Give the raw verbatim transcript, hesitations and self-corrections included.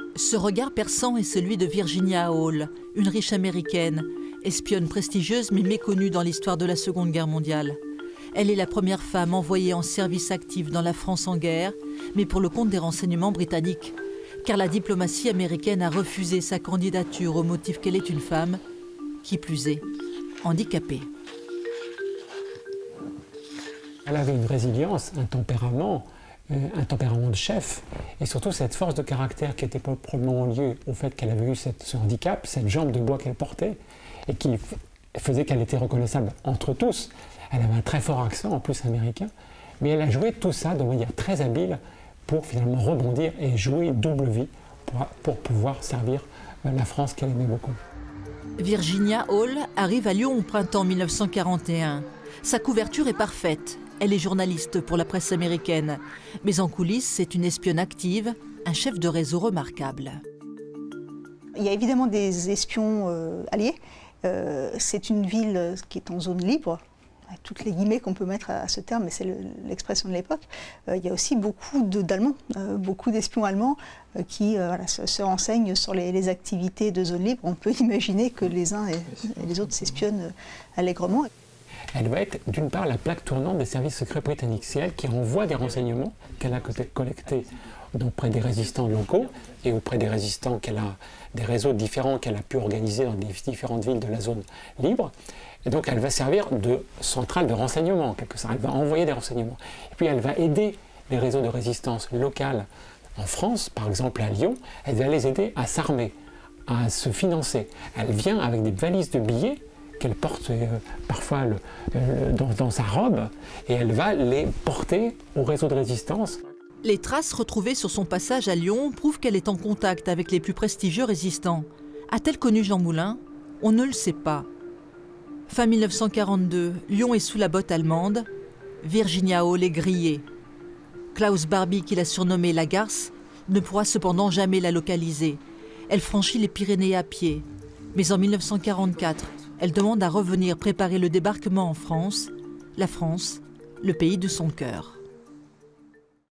Ce regard perçant est celui de Virginia Hall, une riche américaine, espionne prestigieuse mais méconnue dans l'histoire de la Seconde Guerre mondiale. Elle est la première femme envoyée en service actif dans la France en guerre, mais pour le compte des renseignements britanniques, car la diplomatie américaine a refusé sa candidature au motif qu'elle est une femme, qui plus est, handicapée. Elle avait une résilience, un tempérament, un tempérament de chef, et surtout cette force de caractère qui était probablement liée au fait qu'elle avait eu cette, ce handicap, cette jambe de bois qu'elle portait, et qui faisait qu'elle était reconnaissable entre tous. Elle avait un très fort accent, en plus américain, mais elle a joué tout ça de manière très habile pour finalement rebondir et jouer double vie pour, pour pouvoir servir la France qu'elle aimait beaucoup. Virginia Hall arrive à Lyon au printemps mille neuf cent quarante et un. Sa couverture est parfaite. Elle est journaliste pour la presse américaine. Mais en coulisses, c'est une espionne active, un chef de réseau remarquable. Il y a évidemment des espions euh, alliés. Euh, c'est une ville qui est en zone libre, avec toutes les guillemets qu'on peut mettre à, à ce terme, mais c'est l'expression de l'époque. Euh, il y a aussi beaucoup d'Allemands, euh, beaucoup d'espions allemands euh, qui euh, voilà, se, se renseignent sur les, les activités de zone libre. On peut imaginer que les uns et, et les autres s'espionnent euh, allègrement. Elle va être d'une part la plaque tournante des services secrets britanniques. C'est elle qui envoie des renseignements qu'elle a collectés auprès des résistants locaux et auprès des résistants qu'elle a, des réseaux différents qu'elle a pu organiser dans les différentes villes de la zone libre. Et donc elle va servir de centrale de renseignement, en quelque sorte. Elle va envoyer des renseignements. Et puis elle va aider les réseaux de résistance locales en France, par exemple à Lyon. Elle va les aider à s'armer, à se financer. Elle vient avec des valises de billets qu'elle porte euh, parfois le, euh, dans, dans sa robe, et elle va les porter au réseau de résistance. Les traces retrouvées sur son passage à Lyon prouvent qu'elle est en contact avec les plus prestigieux résistants. A-t-elle connu Jean Moulin? On ne le sait pas. Fin mille neuf cent quarante-deux, Lyon est sous la botte allemande. Virginia Hall est grillée. Klaus Barbie, qui l'a surnommée la Garce, ne pourra cependant jamais la localiser. Elle franchit les Pyrénées à pied. Mais en mille neuf cent quarante-quatre, elle demande à revenir préparer le débarquement en France, la France, le pays de son cœur.